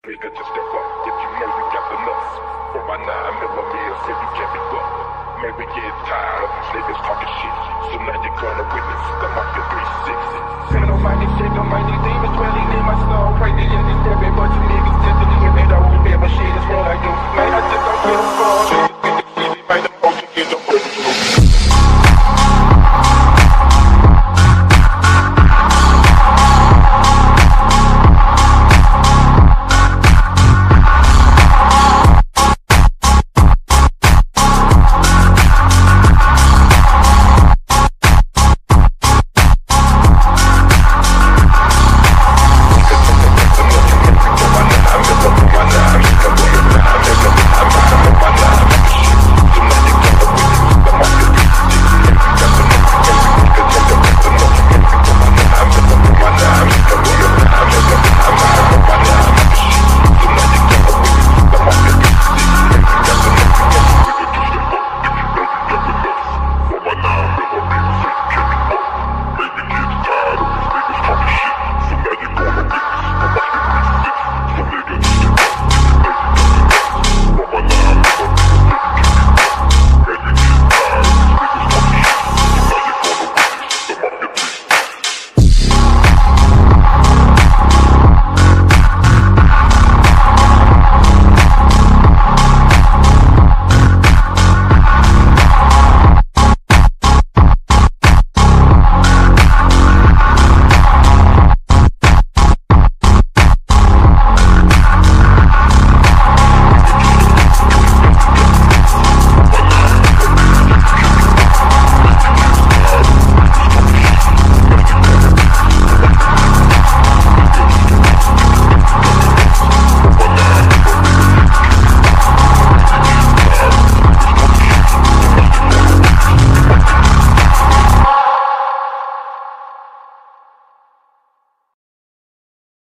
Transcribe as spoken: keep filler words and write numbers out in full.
Nigga, just step up if you know you got the nuts. For my nine millimeters, if you can't be fucked. Man, we get tired of these niggas talking shit. So now you're gonna witness the market three sixty. Ain't no mighty shit, no mighty demons dwelling in my soul. Crazy in this every bunch of niggas.